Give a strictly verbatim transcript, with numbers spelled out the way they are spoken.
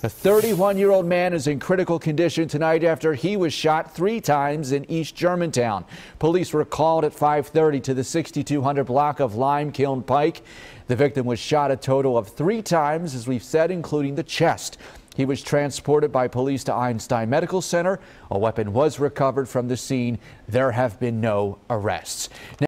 A thirty-one-year-old man is in critical condition tonight after he was shot three times in East Germantown. Police were called at five thirty to the sixty-two hundred block of Lime Kiln Pike. The victim was shot a total of three times, as we've said, including the chest. He was transported by police to Einstein Medical Center. A weapon was recovered from the scene. There have been no arrests. Now